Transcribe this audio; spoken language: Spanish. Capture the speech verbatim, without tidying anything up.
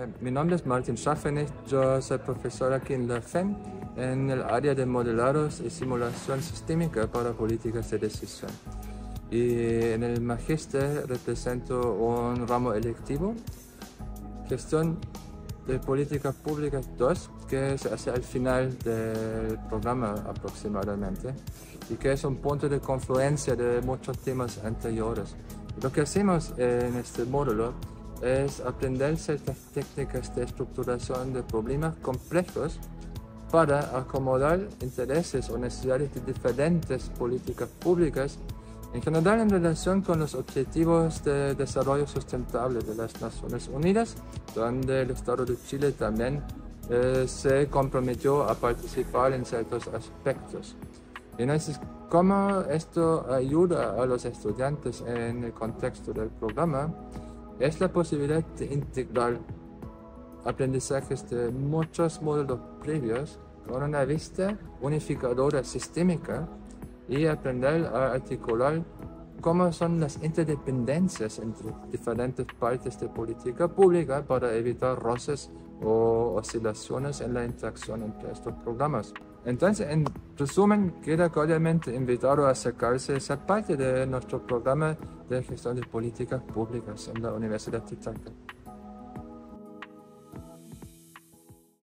Eh, mi nombre es Martin Schaffenich, yo soy profesor aquí en la F E M en el área de modelados y simulación sistémica para políticas de decisión. Y en el magíster represento un ramo electivo, gestión de políticas públicas dos, que se hace al final del programa aproximadamente y que es un punto de confluencia de muchos temas anteriores. Lo que hacemos en este módulo es aprender ciertas técnicas de estructuración de problemas complejos para acomodar intereses o necesidades de diferentes políticas públicas, en general en relación con los objetivos de desarrollo sustentable de las Naciones Unidas, donde el Estado de Chile también eh, se comprometió a participar en ciertos aspectos. Entonces, ¿cómo esto ayuda a los estudiantes en el contexto del programa? Es la posibilidad de integrar aprendizajes de muchos módulos previos con una vista unificadora sistémica y aprender a articular cómo son las interdependencias entre diferentes partes de política pública para evitar roces o oscilaciones en la interacción entre estos programas. Entonces, en resumen, queda cordialmente invitado a acercarse a esa parte de nuestro programa de gestión de políticas públicas en la Universidad de Talca.